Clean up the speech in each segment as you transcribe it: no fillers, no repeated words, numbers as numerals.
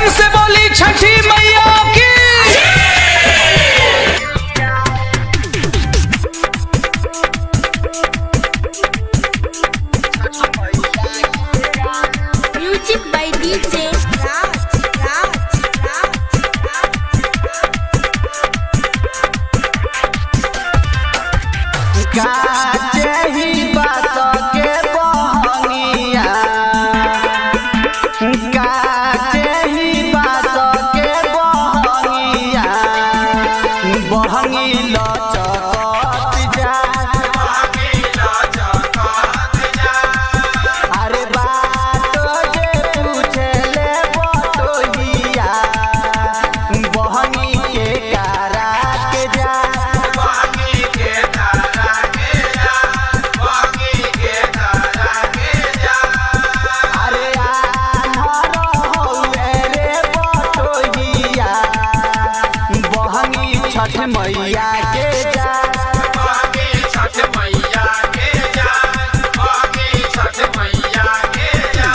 प्यार से बोली छठी मैया की। म्यूजिक बाय डीजे छठ मैया के जा छठ मैया के जा छठ मैया के जा।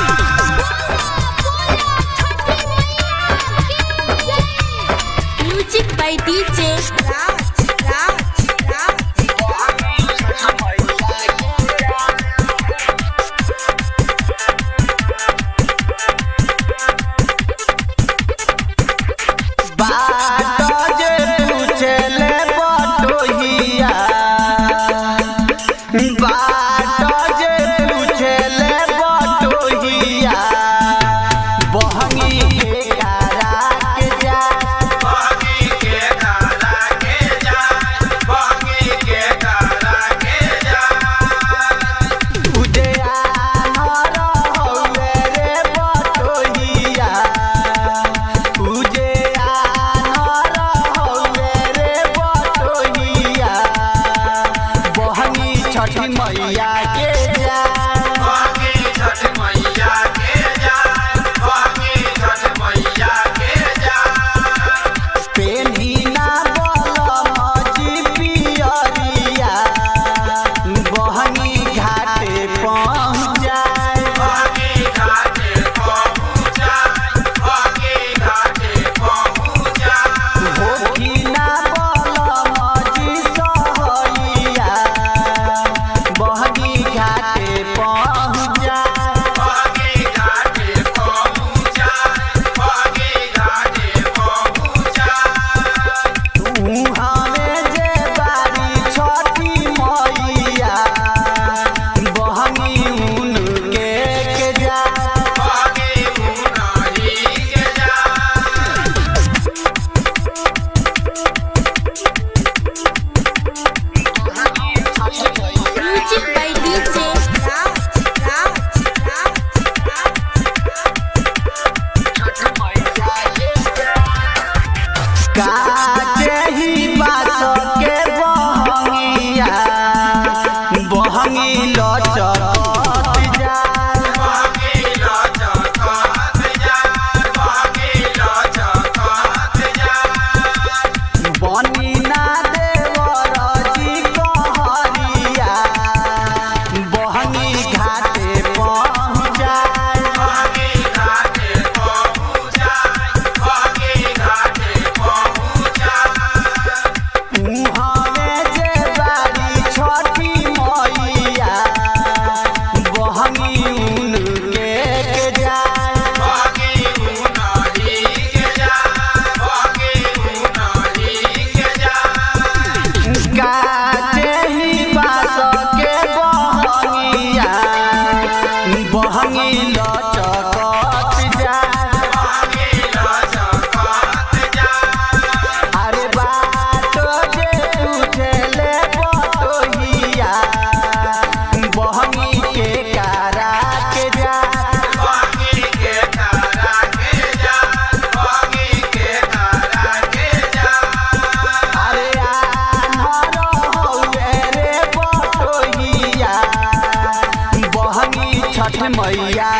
म्यूजिक बाय डीजे छठ मैया के जा छठ मैया के जा छठ मैया के जा। पेनी ना बोलमजी पियरिया बहनी घाटे पहुँच जाए घाटे पहुँच जाए घाटे पहुँच जाए। होखी ना बोलमजी सहैया बहनी घाटे पहुँच जाए घाटे पहुँच जाए घाटे पहुँच जाए। हमें जे बारी छठी मैया बहनी उनके के जा म्यूजिक बाय डीजे काटे ही बास के बहंगिया बहंगी लचकत जा बनी ना देवर जी कहरिया बहंगी घाटे पहुँच जाए घाटे पहुँच जाए घाटे पहुँच जाए। हमें जे बारी छठी मैया बहंगी उनके के जाए काटे ही बास के बहंगिया बहंगी लचकत जा अरे बात जे पूछले बटोहिया बहंगी के कारा के जा अरे छठ मैया